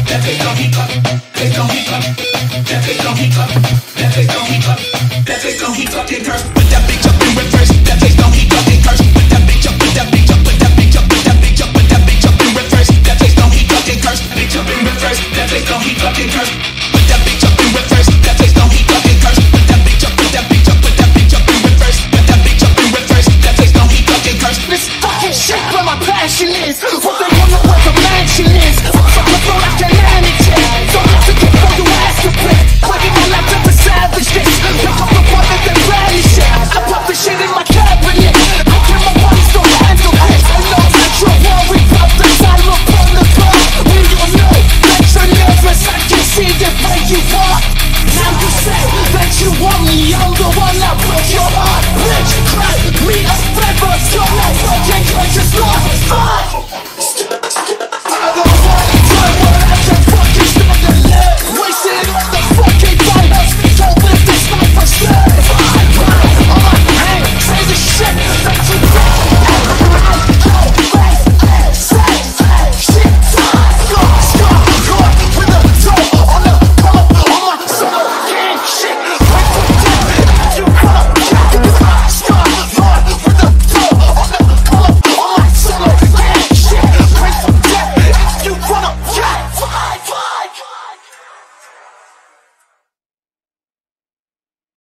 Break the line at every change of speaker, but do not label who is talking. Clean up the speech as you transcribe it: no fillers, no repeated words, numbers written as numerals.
That bass gon' heat up. Bass gon' heat up. That bass gon' heat up. That bass gon' heat up. That bass gon' heat up. Then curse. Put that bitch up in reverse. That bass gon' heat up. Then curse. Put that bitch up. Put that bitch up. Put that bitch up. Put that bitch up. Put that bitch up in reverse. That bass gon' heat up. Then curse. Bitch up in reverse. That bass gon' heat up. Then curse.